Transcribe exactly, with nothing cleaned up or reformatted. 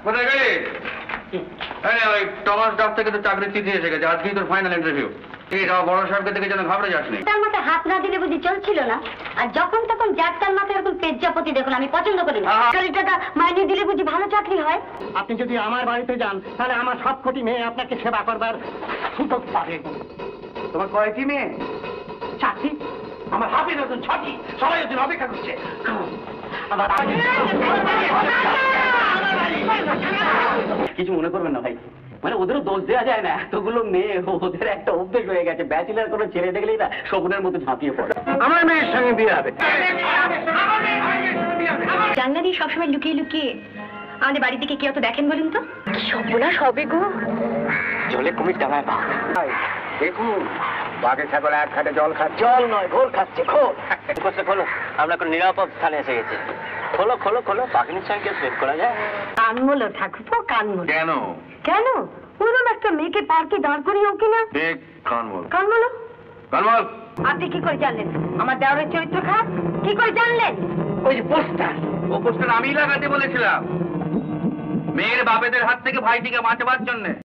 কোথায় গেলি? ওই টমাস ডাক থেকে তো চাকরির চিঠি এসে গেছে, আজকেই তোর ফাইনাল ইন্টারভিউ। ঠিক আছে, বড় সাহেবকে থেকে যেন ঘাবড়ে যাসনি। তার মাথায় হাত না দিলে বুঝি চলছিল না? আর যখন তখন যার তার মাথায় এরকম পেজ্জাপতি দেখুন আমি পছন্দ করি না। চাকরি টাকা মাইনে দিলে বুঝি ভালো চাকরি হয়? আপনি যদি আমার বাড়িতে যান তাহলে আমার সব কোটি মেয়ে আপনাকে সেবা করবার সুযোগ পাবে। তোমার কয়টি মেয়ে? চাকরি আমার হাফিজ নতুন ছটি, সবাই নতুন অপেক্ষা করছে। আমার কিছু মনে করবেন না ভাই, মানে ওদেরও দোষ দেওয়া যায় না, এতগুলো মেয়ে ওদের একটা অভ্যেস হয়ে গেছে, ব্যাচেলার কোনো ছেলে দেখলেই না শকুনের মতো ঝাঁপিয়ে পড়ে। আমার মেয়ের সঙ্গে বিয়ে হবে। জানলা দিয়ে সবসময় লুকিয়ে লুকিয়ে আমাদের বাড়ি থেকে কেউ তো দেখেন বলুন তো? সবগুলা সবে গো জলে কুমির টাঙায় পা। দেখুন, বাঘে ছাগল এক খাটে জল খাচ্ছে। জল নয়, ঘোল খাচ্ছে, খোল। খোলো, আমরা কোনো নিরাপদ স্থানে এসে গেছি। খোলো খোলো খোলো, বাঘিনীর সঙ্গে সেভ করা যায়। কানমোলো ঠাকুরপো, কানমোলো। কেন? কেন? ওরকম একটা মেয়েকে পার্কে দাঁড় করিয়ে কি না? দেখ, কানমল কানমোলো? কানমল আপনি কি করে জানলেন আমার দেওরের চরিত্র খারাপ? কি করে জানলেন? ওই যে পোস্টার, ও পোস্টার আমি লাগাতে বলেছিলাম, মেয়ের বাপেদের হাত থেকে ভাইটিকে বাঁচাবার জন্য।